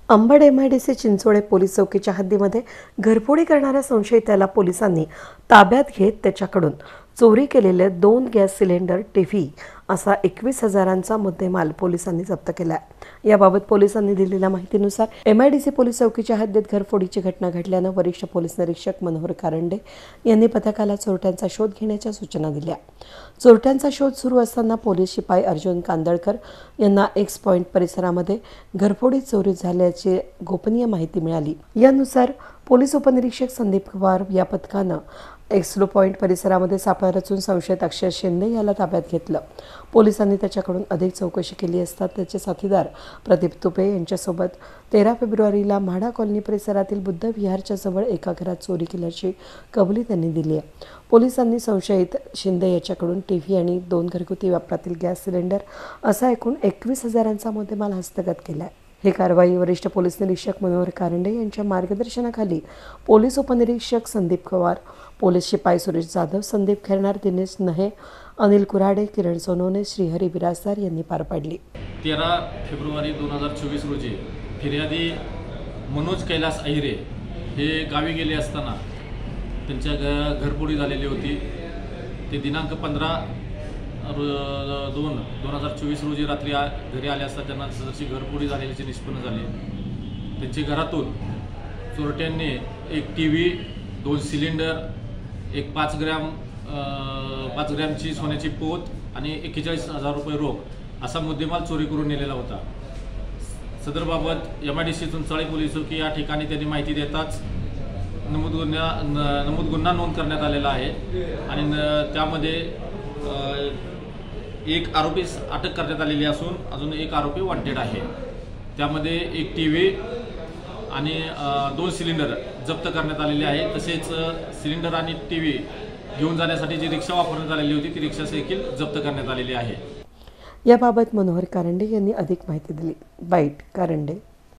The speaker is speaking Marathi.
अंबड MIDC चिंचोळे पोलीस चौकीच्या हद्दीमध्ये घरफोडी करणाऱ्या संशयिताला पोलिसांनी ताब्यात घेत त्याच्याकडून चोरी केलेले 2 गॅस सिलेंडर टीव्ही असा 21,000चा मुद्देमाल पोलिसांनी जप्त केला आहे। याबाबत पोलिसांनी दिलेल्या माहितीनुसार MIDC पोलीस चौकीच्या हद्दीत घरफोडीची घटना घडल्यानं वरिष्ठ पोलीस निरीक्षक मनोहर कारंडे यांनी पथकाला चोरट्यांचा शोध घेण्याच्या सूचना दिल्या। चोरट्यांचा शोध सुरू असताना पोलीस शिपाई अर्जुन कांदळकर यांना एक्स पॉइंट परिसरामध्ये घरफोडी चोरी झाल्याची गोपनीय माहिती मिळाली। यानुसार पोलीस उपनिरीक्षक संदीप पवार या पथकानं एक्सलो पॉइंट परिसरामध्ये सापळा रचून संशयित अक्षय शिंदे याला ताब्यात घेतलं। पोलिसांनी त्याच्याकडून अधिक चौकशी केली असता त्याचे साथीदार प्रदीप तुपे यांच्यासोबत 13 फेब्रुवारीला म्हाडा कॉलनी परिसरातील बुद्ध विहारच्या जवळ एका घरात चोरी केल्याची कबुली त्यांनी दिली आहे। पोलिसांनी संशयित शिंदे याच्याकडून टीव्ही आणि 2 घरगुती वापरातील गॅस सिलेंडर असा एकूण 21,000चा मुद्देमाल हस्तगत केला आहे। ही कारवाई वरिष्ठ पोलीस निरीक्षक मनोहर कारंडे यांच्या मार्गदर्शनाखाली पोलीस उपनिरीक्षक संदीप पवार, पोलीस शिपाई सुरेश जाधव, संदीप खैरनार, दिनेश नहे, अनिल कुराडे, किरण सोनवणे, श्रीहरी बिरासदार यांनी पार पाडली। 13 फेब्रुवारी 2024 रोजी फिर्यादी मनोज कैलास अहिरे हे गावी गेले असताना त्यांच्या घरफोडी झालेली होती। ते दिनांक 15/2/2024 रोजी रात्री घरी आले असता त्यांना जशी घरफोडी झालेल्याचे निष्पन्न झाले। त्यांच्या घरातून चोरट्यांनी एक टीव्ही, 2 सिलेंडर, एक 5 ग्रॅमची सोन्याची पोत आणि 41,000 रुपये रोख असा मुद्देमाल चोरी करून नेलेला होता। सदरबाबत MIDC चिंचोळे पोलीस चौकी या ठिकाणी त्यांनी माहिती देताच नमूद गुन्हा नोंद करण्यात आलेला आहे आणि त्यामध्ये एक आरोपी अटक करण्यात आलेली असून अजून एक आरोपी वॉन्टेड आहे। त्यामध्ये एक टीव्ही आणि 2 सिलेंडर जप्त करण्यात आलेले आहे। तसेच सिलेंडर आणि टीव्ही घेऊन जाण्यासाठी जी रिक्षा वापरण्यात आलेली होती ती रिक्षा देखील जप्त करण्यात आलेली आहे। याबाबत मनोहर कारंडे यांनी अधिक माहिती दिली। बाईट कारंडे।